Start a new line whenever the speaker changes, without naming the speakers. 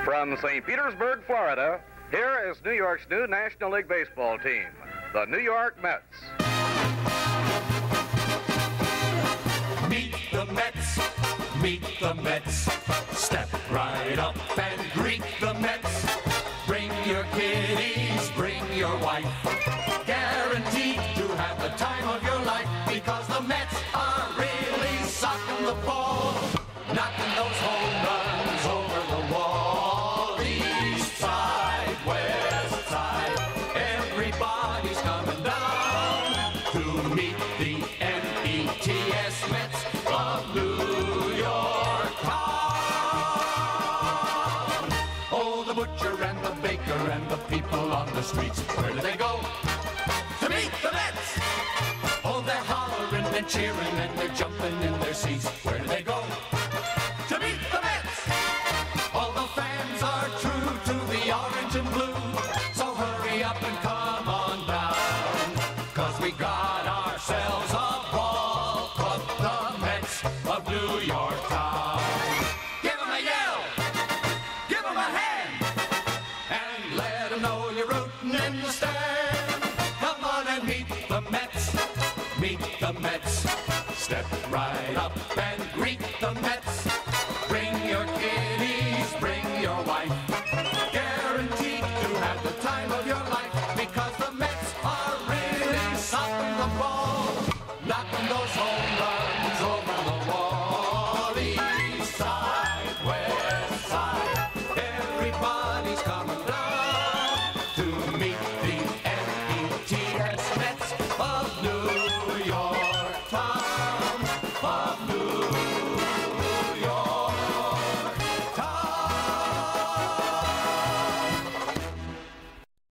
From St. Petersburg, Florida, here is New York's new National League Baseball team, the New York Mets.
Meet the Mets, meet the Mets. Step right up and greet the Mets. Bring your kiddies, bring your wife. Guaranteed to have the time of your life, because the Mets are really socking the ball, knocking those home runs over the wall. East side, west side, everybody's coming down to meet the M-E-T-S Mets of New York town. Oh, the butcher and the baker and the people on the streets, where do they go? To meet the Mets! Oh, they're hollering and cheering and they're jumping in their seats. Where do they go? To meet the Mets! All the fans are true to the orange and blue, so hurry up and come on down, 'cause we got ourselves a ball called the Mets of New York town. Give 'em a yell, give 'em a hand, and let 'em know you're rooting in the stand. Come on and meet the Mets, meet the Mets. Step right up and greet the Mets.